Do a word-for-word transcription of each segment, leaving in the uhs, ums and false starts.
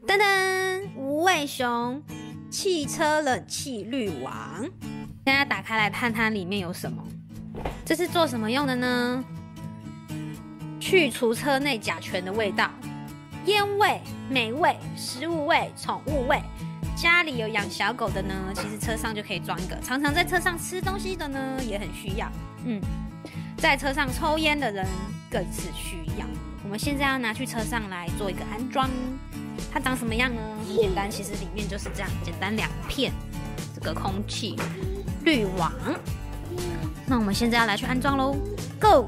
噔噔，无尾熊汽车冷气滤网。现在打开来看它里面有什么。这是做什么用的呢？去除车内甲醛的味道，烟味、霉味、食物味、宠物味。家里有养小狗的呢，其实车上就可以装一个。常常在车上吃东西的呢，也很需要。嗯，在车上抽烟的人更是需要。我们现在要拿去车上来做一个安装。它长什么样呢？很简单，其实里面就是这样，简单两片这个空气滤网。那我们现在要来去安装咯 ，Go！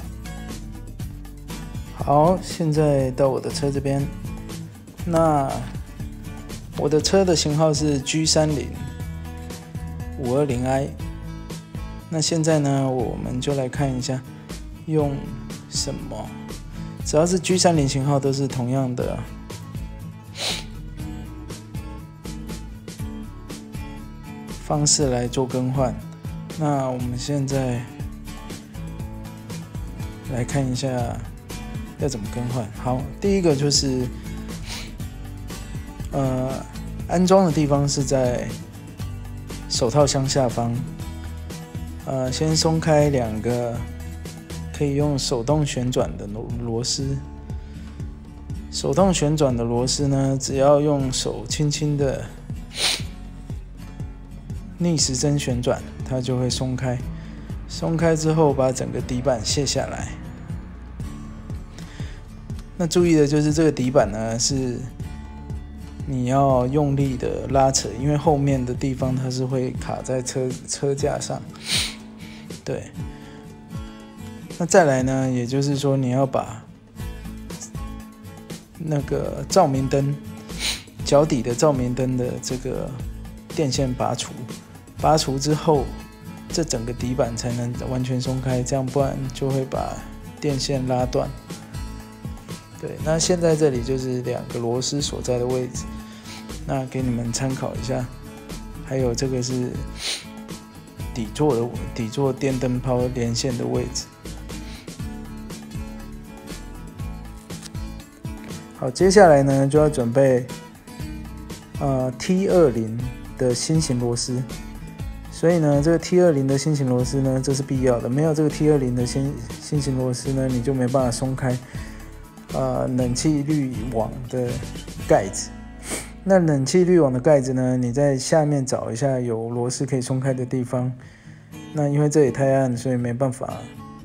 好，现在到我的车这边。那我的车的型号是 G 三零五二零 I。那现在呢，我们就来看一下用什么。只要是 G 三零型号都是同样的方式来做更换。那我们现在来看一下要怎么更换。好，第一个就是呃安装的地方是在手套箱下方，呃先松开两个可以用手动旋转的螺丝。手动旋转的螺丝呢，只要用手轻轻的逆时针旋转，它就会松开。松开之后，把整个底板卸下来。那注意的就是这个底板呢，是你要用力的拉扯，因为后面的地方它是会卡在车车架上。对。那再来呢，也就是说你要把那个照明灯脚底的照明灯的这个电线拔除。拔除之后，这整个底板才能完全松开，这样不然就会把电线拉断。对，那现在这里就是两个螺丝所在的位置，那给你们参考一下。还有这个是底座的底座电灯泡连线的位置。好，接下来呢就要准备呃 T 二十 的新型螺丝。所以呢，这个 T 二十 的新型螺丝呢，这是必要的。没有这个 T 二十 的新新型螺丝呢，你就没办法松开呃冷气滤网的盖子。那冷气滤网的盖子呢，你在下面找一下有螺丝可以松开的地方。那因为这里太暗，所以没办法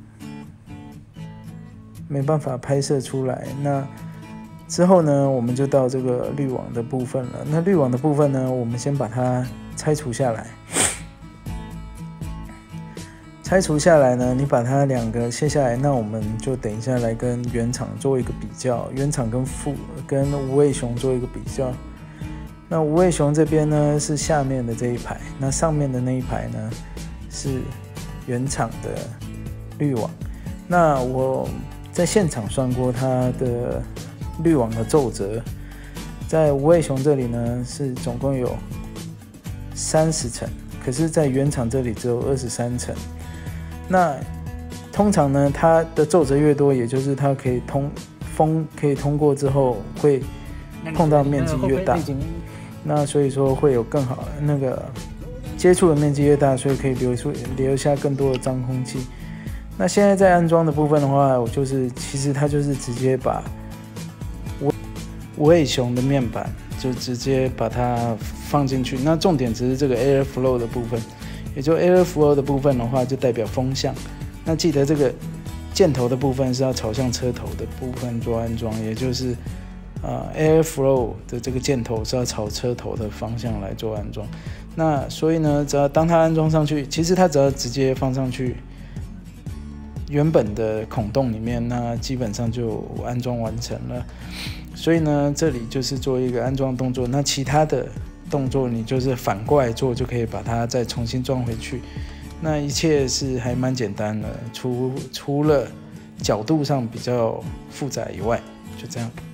没办法拍摄出来。那之后呢，我们就到这个滤网的部分了。那滤网的部分呢，我们先把它拆除下来。拆除下来呢，你把它两个卸下来，那我们就等一下来跟原厂做一个比较，原厂跟副跟无尾熊做一个比较。那无尾熊这边呢是下面的这一排，那上面的那一排呢是原厂的滤网。那我在现场算过它的滤网的皱褶，在无尾熊这里呢是总共有三十层，可是在原厂这里只有二十三层。那通常呢，它的皱褶越多，也就是它可以通风可以通过之后，会碰到面积越大。那所以说会有更好那个接触的面积越大，所以可以留出留下更多的脏空气。那现在在安装的部分的话，我就是其实它就是直接把无尾熊的面板就直接把它放进去。那重点只是这个 air flow 的部分。也就 air flow 的部分的话，就代表风向。那记得这个箭头的部分是要朝向车头的部分做安装，也就是呃 air flow 的这个箭头是要朝车头的方向来做安装。那所以呢，只要当它安装上去，其实它只要直接放上去原本的孔洞里面，那基本上就安装完成了。所以呢，这里就是做一个安装动作。那其他的动作你就是反过来做，就可以把它再重新装回去。那一切是还蛮简单的，除除了角度上比较复杂以外，就这样。